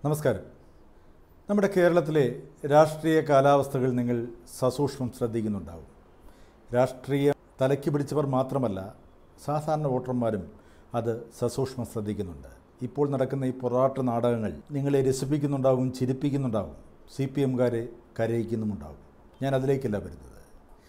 നമസ്കാരം. നമ്മുടെ കേരളത്തിലെ രാഷ്ട്രീയ കാലാവസ്ഥകൾ നിങ്ങൾ സസൂക്ഷ്മം ശ്രദ്ധിക്കുന്നുണ്ടാവും. രാഷ്ട്രീയ തലയ്ക്ക് പിടിച്ചവർ മാത്രമല്ല, സാധാരണ വോട്ടർമാരും അത് സസൂക്ഷ്മം ശ്രദ്ധിക്കുന്നുണ്ട്. ഇപ്പോൾ നടക്കുന്ന ഈ പൊറാട്ട് നാടകങ്ങൾ നിങ്ങളെ രസിപ്പിക്കുന്നുണ്ടാവും, ചിരിപ്പിക്കുന്നുണ്ടാവും, CPMകാരെ കരയിക്കുന്നുമുണ്ടാവും. ഞാൻ അതിലേക്കല്ല വരുന്നത്.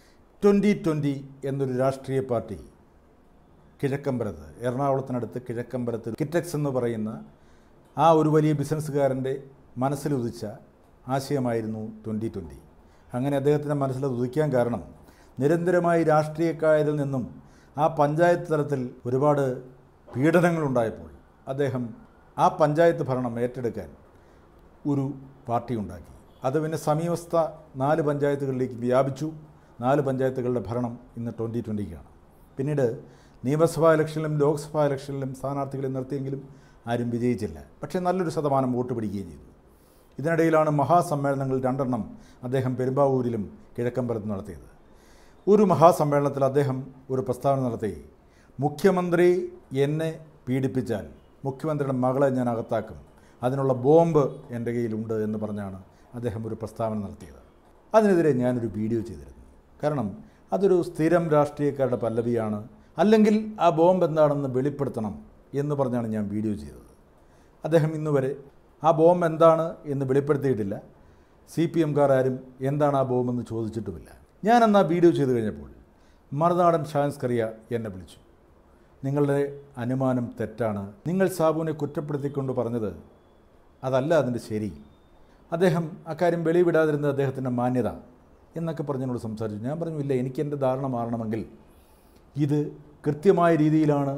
2020 എന്നൊരു രാഷ്ട്രീയ പാർട്ടി കിഴക്കമ്പലത്ത്, എറണാകുളത്തിനടുത്ത് കിഴക്കമ്പലത്ത് കിറ്റക്സ് എന്ന് പറയുന്ന ആ ഒരു വലിയ ബിസിനസ്സുകാരൻ്റെ മനസ്സിലുദിച്ച ആശയമായിരുന്നു 2020. അങ്ങനെ അദ്ദേഹത്തിൻ്റെ മനസ്സിലത് ഉദിക്കാൻ കാരണം നിരന്തരമായി രാഷ്ട്രീയക്കാരിൽ നിന്നും ആ പഞ്ചായത്ത് തലത്തിൽ ഒരുപാട് പീഡനങ്ങളുണ്ടായപ്പോൾ അദ്ദേഹം ആ പഞ്ചായത്ത് ഭരണം ഏറ്റെടുക്കാൻ ഒരു പാർട്ടി ഉണ്ടാക്കി. അത് പിന്നെ സമീപസ്ഥ 4 പഞ്ചായത്തുകളിലേക്ക് വ്യാപിച്ചു. 4 പഞ്ചായത്തുകളുടെ ഭരണം ഇന്ന് 2020ക്കാണ്. പിന്നീട് നിയമസഭാ ഇലക്ഷനിലും ലോക്സഭാ ഇലക്ഷനിലും സ്ഥാനാർത്ഥികളെ നിർത്തിയെങ്കിലും ആരും വിജയിച്ചില്ല. പക്ഷേ നല്ലൊരു ശതമാനം വോട്ട് പിടിക്കുകയും ചെയ്തു. ഇതിനിടയിലാണ് മഹാസമ്മേളനങ്ങൾ 2 അദ്ദേഹം പെരുമ്പാവൂരിലും കിഴക്കമ്പലത്തും നടത്തിയത്. ഒരു മഹാസമ്മേളനത്തിൽ അദ്ദേഹം ഒരു പ്രസ്താവന നടത്തി, മുഖ്യമന്ത്രി എന്നെ പീഡിപ്പിച്ചാൽ മുഖ്യമന്ത്രിയുടെ മകളെ ഞാൻ അകത്താക്കും, അതിനുള്ള ബോംബ് എൻ്റെ കയ്യിലുണ്ട് എന്ന് പറഞ്ഞാണ് അദ്ദേഹം ഒരു പ്രസ്താവന നടത്തിയത്. അതിനെതിരെ ഞാനൊരു വീഡിയോ ചെയ്തിരുന്നു. കാരണം അതൊരു സ്ഥിരം രാഷ്ട്രീയക്കാരുടെ പല്ലവിയാണ്. അല്ലെങ്കിൽ ആ ബോംബ് എന്താണെന്ന് വെളിപ്പെടുത്തണം എന്ന് പറഞ്ഞാണ് ഞാൻ വീഡിയോ ചെയ്തത്. അദ്ദേഹം ഇന്നുവരെ ആ ബോംബ് എന്താണ് എന്ന് വെളിപ്പെടുത്തിയിട്ടില്ല. CPMകാർ ആരും എന്താണ് ആ ബോംബെന്ന് ചോദിച്ചിട്ടുമില്ല. ഞാനെന്ന് ആ വീഡിയോ ചെയ്ത് കഴിഞ്ഞപ്പോൾ മറുനാടൻ ഷാൻസ്കറിയ എന്നെ വിളിച്ചു. നിങ്ങളുടെ അനുമാനം തെറ്റാണ്, നിങ്ങൾ സാബുവിനെ കുറ്റപ്പെടുത്തിക്കൊണ്ട് പറഞ്ഞത് അതല്ല അതിൻ്റെ ശരി, അദ്ദേഹം അക്കാര്യം വെളിവിടാതിരുന്നത് അദ്ദേഹത്തിൻ്റെ മാന്യത എന്നൊക്കെ പറഞ്ഞതിനോട് സംസാരിച്ചു. ഞാൻ പറഞ്ഞു, ഇല്ല, എനിക്ക് എൻ്റെ ധാരണ മാറണമെങ്കിൽ ഇത് കൃത്യമായ രീതിയിലാണ്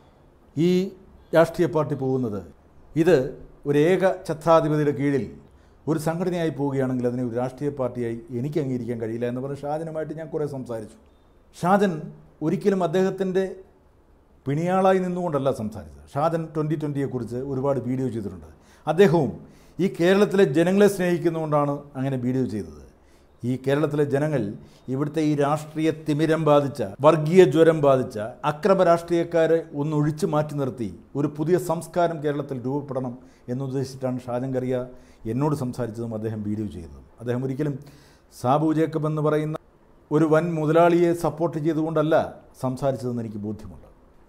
ഈ രാഷ്ട്രീയ പാർട്ടി പോകുന്നത്. ഇത് ഒരു ഏക ഛത്രാധിപതിയുടെ കീഴിൽ ഒരു സംഘടനയായി പോവുകയാണെങ്കിൽ അതിനെ ഒരു രാഷ്ട്രീയ പാർട്ടിയായി എനിക്ക് അംഗീകരിക്കാൻ കഴിയില്ല എന്ന് പറഞ്ഞ് ഷാജനുമായിട്ട് ഞാൻ കുറേ സംസാരിച്ചു. ഷാജൻ ഒരിക്കലും അദ്ദേഹത്തിൻ്റെ പിണിയാളായി നിന്നുകൊണ്ടല്ല സംസാരിച്ചത്. ഷാജൻ 2020യെക്കുറിച്ച് ഒരുപാട് വീഡിയോ ചെയ്തിട്ടുണ്ട്. അദ്ദേഹവും ഈ കേരളത്തിലെ ജനങ്ങളെ സ്നേഹിക്കുന്നതുകൊണ്ടാണ് അങ്ങനെ വീഡിയോ ചെയ്തത്. ഈ കേരളത്തിലെ ജനങ്ങൾ ഇവിടുത്തെ ഈ രാഷ്ട്രീയ തിമിരം ബാധിച്ച, വർഗീയ ജ്വരം ബാധിച്ച അക്രമ രാഷ്ട്രീയക്കാരെ ഒന്നൊഴിച്ചു മാറ്റി നിർത്തി ഒരു പുതിയ സംസ്കാരം കേരളത്തിൽ രൂപപ്പെടണം എന്നുദ്ദേശിച്ചിട്ടാണ് ഷാജൻകറിയ എന്നോട് സംസാരിച്ചതും അദ്ദേഹം വീഡിയോ ചെയ്തതും. അദ്ദേഹം ഒരിക്കലും സാബു ജേക്കബ് എന്ന് പറയുന്ന ഒരു വൻ മുതലാളിയെ സപ്പോർട്ട് ചെയ്തുകൊണ്ടല്ല സംസാരിച്ചതെന്ന് എനിക്ക് ബോധ്യമുണ്ട്.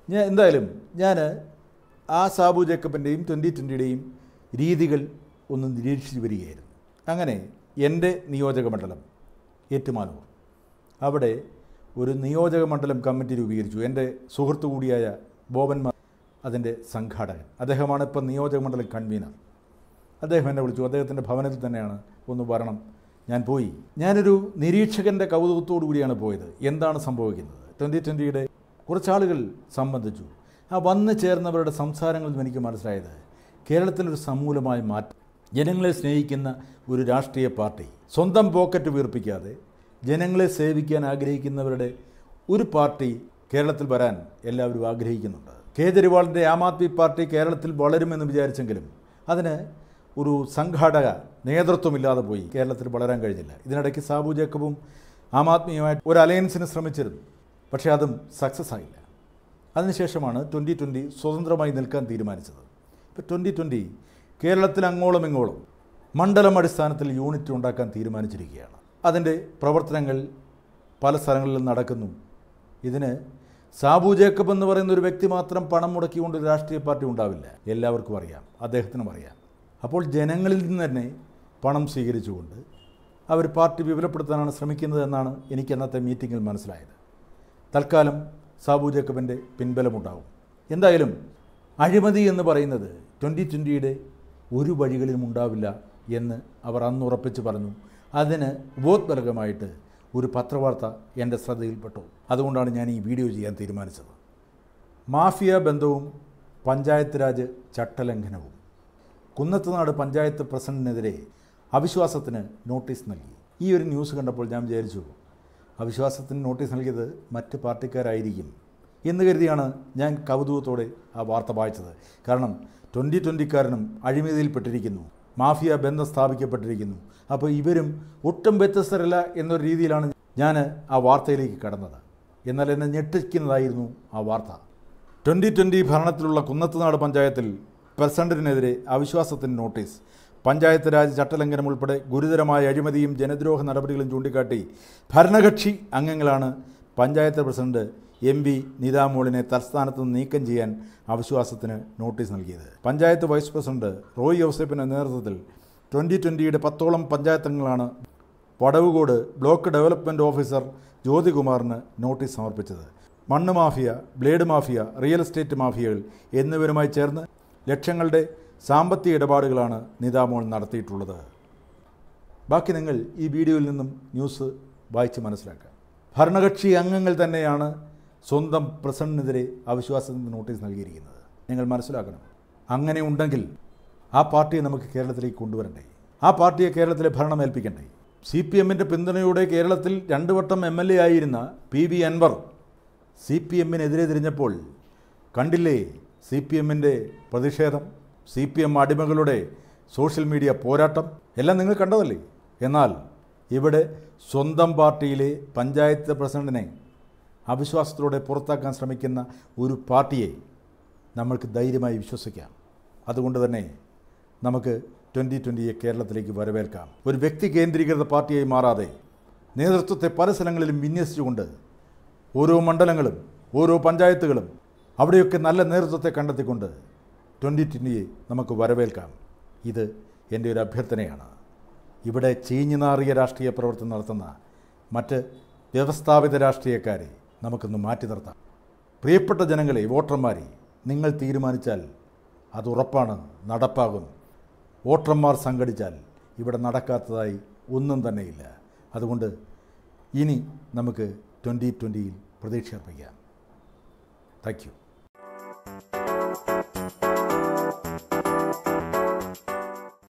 ഞാൻ ആ സാബു ജേക്കബിൻ്റെയും 2020യുടെയും രീതികൾ ഒന്ന് നിരീക്ഷിച്ച് വരികയായിരുന്നു. അങ്ങനെ എൻ്റെ നിയോജകമണ്ഡലം ഏറ്റുമാനൂർ, അവിടെ ഒരു നിയോജകമണ്ഡലം കമ്മിറ്റി രൂപീകരിച്ചു. എൻ്റെ സുഹൃത്തു കൂടിയായ ബോബൻ അതിൻ്റെ സംഘാടകൻ, അദ്ദേഹമാണ് ഇപ്പം നിയോജകമണ്ഡലം കൺവീനർ. അദ്ദേഹം എന്നെ വിളിച്ചു. അദ്ദേഹത്തിൻ്റെ ഭവനത്തിൽ തന്നെയാണ്, ഒന്ന് വരണം. ഞാൻ പോയി. ഞാനൊരു നിരീക്ഷകൻ്റെ കൗതുകത്തോടു കൂടിയാണ് പോയത്. എന്താണ് സംഭവിക്കുന്നത്? 2020യുടെ കുറച്ചാളുകൾ സംബന്ധിച്ചു. ആ വന്നു ചേർന്നവരുടെ സംസാരങ്ങളിൽ എനിക്ക് മനസ്സിലായത് കേരളത്തിലൊരു സമൂലമായ മാറ്റം, ജനങ്ങളെ സ്നേഹിക്കുന്ന ഒരു രാഷ്ട്രീയ പാർട്ടി, സ്വന്തം പോക്കറ്റ് വീർപ്പിക്കാതെ ജനങ്ങളെ സേവിക്കാൻ ആഗ്രഹിക്കുന്നവരുടെ ഒരു പാർട്ടി കേരളത്തിൽ വരാൻ എല്ലാവരും ആഗ്രഹിക്കുന്നുണ്ട്. കേജ്രിവാളിൻ്റെ ആം ആദ്മി പാർട്ടി കേരളത്തിൽ വളരുമെന്ന് വിചാരിച്ചെങ്കിലും അതിന് ഒരു സംഘാടക നേതൃത്വമില്ലാതെ പോയി കേരളത്തിൽ വളരാൻ കഴിഞ്ഞില്ല. ഇതിനിടയ്ക്ക് സാബു ജേക്കബും ആം ആദ്മിയുമായിട്ട് ഒരു അലയൻസിന് ശ്രമിച്ചിരുന്നു. പക്ഷേ അതും സക്സസ് ആയില്ല. അതിനുശേഷമാണ് 2020 സ്വതന്ത്രമായി നിൽക്കാൻ തീരുമാനിച്ചത്. ഇപ്പോൾ 2020 കേരളത്തിൽ അങ്ങോളം ഇങ്ങോളം മണ്ഡലം അടിസ്ഥാനത്തിൽ യൂണിറ്റ് ഉണ്ടാക്കാൻ തീരുമാനിച്ചിരിക്കുകയാണ്. അതിൻ്റെ പ്രവർത്തനങ്ങൾ പല സ്ഥലങ്ങളിലും നടക്കുന്നു. ഇതിന് സാബു ജേക്കബ് എന്ന് പറയുന്ന ഒരു വ്യക്തി മാത്രം പണം മുടക്കിക്കൊണ്ട് ഒരു രാഷ്ട്രീയ പാർട്ടി ഉണ്ടാവില്ല. എല്ലാവർക്കും അറിയാം, അദ്ദേഹത്തിനും അറിയാം. അപ്പോൾ ജനങ്ങളിൽ നിന്ന് തന്നെ പണം സ്വീകരിച്ചുകൊണ്ട് അവർ പാർട്ടി വിപുലപ്പെടുത്താനാണ് ശ്രമിക്കുന്നത് എന്നാണ് എനിക്ക് അന്നത്തെ മീറ്റിങ്ങിൽ മനസ്സിലായത്. തൽക്കാലം സാബു ജേക്കബിൻ്റെ പിൻബലമുണ്ടാവും. എന്തായാലും അഴിമതി എന്ന് പറയുന്നത് 2020യുടെ ഒരു വഴികളിലും ഉണ്ടാവില്ല എന്ന് അവർ അന്ന് ഉറപ്പിച്ച് പറഞ്ഞു. അതിന് ഉപോത്ബലകമായിട്ട് ഒരു പത്രവാർത്ത എൻ്റെ ശ്രദ്ധയിൽപ്പെട്ടു. അതുകൊണ്ടാണ് ഞാൻ ഈ വീഡിയോ ചെയ്യാൻ തീരുമാനിച്ചത്. മാഫിയ ബന്ധവും പഞ്ചായത്ത് രാജ് ചട്ടലംഘനവും. കുന്നത്തുനാട് പഞ്ചായത്ത് പ്രസിഡന്റിനെതിരെ അവിശ്വാസത്തിന് നോട്ടീസ് നൽകി. ഈ ഒരു ന്യൂസ് കണ്ടപ്പോൾ ഞാൻ വിചാരിച്ചു, അവിശ്വാസത്തിന് നോട്ടീസ് നൽകിയത് മറ്റ് പാർട്ടിക്കാരായിരിക്കും എന്ന് കരുതിയാണ് ഞാൻ കൗതുകത്തോടെ ആ വാർത്ത വായിച്ചത്. കാരണം 2020കാരനും അഴിമതിയിൽപ്പെട്ടിരിക്കുന്നു, മാഫിയ ബന്ധം സ്ഥാപിക്കപ്പെട്ടിരിക്കുന്നു. അപ്പോൾ ഇവരും ഒട്ടും വ്യത്യസ്തരല്ല എന്നൊരു രീതിയിലാണ് ഞാൻ ആ വാർത്തയിലേക്ക് കടന്നത്. എന്നാൽ എന്നെ ഞെട്ടിക്കുന്നതായിരുന്നു ആ വാർത്ത. 2020 ഭരണത്തിലുള്ള കുന്നത്തുനാട് പഞ്ചായത്തിൽ പ്രസിഡന്റിനെതിരെ അവിശ്വാസത്തിന് നോട്ടീസ്. പഞ്ചായത്ത് രാജ് ചട്ടലംഘനം ഉൾപ്പെടെ ഗുരുതരമായ അഴിമതിയും ജനദ്രോഹ നടപടികളും ചൂണ്ടിക്കാട്ടി ഭരണകക്ഷി അംഗങ്ങളാണ് പഞ്ചായത്ത് പ്രസിഡന്റ് MP നിതാമോളിനെ തൽസ്ഥാനത്ത് നിന്ന് നീക്കം ചെയ്യാൻ അവിശ്വാസത്തിന് നോട്ടീസ് നൽകിയത്. പഞ്ചായത്ത് വൈസ് പ്രസിഡന്റ് റോയ് യോസഫിൻ്റെ നേതൃത്വത്തിൽ 2020 10ഓളം പഞ്ചായത്തംഗങ്ങളാണ് വടവുകോട് ബ്ലോക്ക് ഡെവലപ്മെൻറ്റ് ഓഫീസർ ജ്യോതികുമാറിന് നോട്ടീസ് സമർപ്പിച്ചത്. മണ്ണ് mafia, blade mafia, real estate മാഫിയകൾ എന്നിവരുമായി ചേർന്ന് ലക്ഷങ്ങളുടെ സാമ്പത്തിക ഇടപാടുകളാണ് നിതാമോൾ നടത്തിയിട്ടുള്ളത്. ബാക്കി നിങ്ങൾ ഈ വീഡിയോയിൽ നിന്നും ന്യൂസ് വായിച്ച് മനസ്സിലാക്കുക. ഭരണകക്ഷി അംഗങ്ങൾ തന്നെയാണ് സ്വന്തം പ്രസിഡന്റിനെതിരെ അവിശ്വാസത്തിന് നോട്ടീസ് നൽകിയിരിക്കുന്നത്. നിങ്ങൾ മനസ്സിലാക്കണം. അങ്ങനെ ഉണ്ടെങ്കിൽ ആ പാർട്ടിയെ നമുക്ക് കേരളത്തിലേക്ക് കൊണ്ടുവരണ്ടേ? ആ പാർട്ടിയെ കേരളത്തിലെ ഭരണം ഏൽപ്പിക്കണ്ടേ? CPMൻ്റെ പിന്തുണയോടെ കേരളത്തിൽ 2 വട്ടം MLA ആയിരുന്ന PV അൻവർ CPMനെതിരെ തിരിഞ്ഞപ്പോൾ കണ്ടില്ലേ CPMൻ്റെ പ്രതിഷേധം, CPM അടിമകളുടെ സോഷ്യൽ മീഡിയ പോരാട്ടം എല്ലാം നിങ്ങൾ കണ്ടതല്ലേ? എന്നാൽ ഇവിടെ സ്വന്തം പാർട്ടിയിലെ പഞ്ചായത്ത് പ്രസിഡന്റിനെ അവിശ്വാസത്തോടെ പുറത്താക്കാൻ ശ്രമിക്കുന്ന ഒരു പാർട്ടിയെ നമ്മൾക്ക് ധൈര്യമായി വിശ്വസിക്കാം. അതുകൊണ്ട് തന്നെ നമുക്ക് 2020 കേരളത്തിലേക്ക് വരവേൽക്കാം. ഒരു വ്യക്തി കേന്ദ്രീകൃത പാർട്ടിയായി മാറാതെ നേതൃത്വത്തെ പല സ്ഥലങ്ങളിലും വിന്യസിച്ചുകൊണ്ട് ഓരോ മണ്ഡലങ്ങളും ഓരോ പഞ്ചായത്തുകളും അവിടെയൊക്കെ നല്ല നേതൃത്വത്തെ കണ്ടെത്തിക്കൊണ്ട് 2020 നമുക്ക് വരവേൽക്കാം. ഇത് എൻ്റെ ഒരു അഭ്യർത്ഥനയാണ്. ഇവിടെ ചീഞ്ഞുനാറിയ രാഷ്ട്രീയ പ്രവർത്തനം നടത്തുന്ന മറ്റ് വ്യവസ്ഥാപിത രാഷ്ട്രീയക്കാരെ നമുക്കൊന്ന് മാറ്റി നിർത്താം. പ്രിയപ്പെട്ട ജനങ്ങളെ, വോട്ടർമാരെ, നിങ്ങൾ തീരുമാനിച്ചാൽ അത് ഉറപ്പാണ്, നടപ്പാകും. വോട്ടർമാർ സംഘടിച്ചാൽ ഇവിടെ നടക്കാത്തതായി ഒന്നും തന്നെയില്ല. അതുകൊണ്ട് ഇനി നമുക്ക് 2020 പ്രതീക്ഷ അർപ്പിക്കാം. Thank you.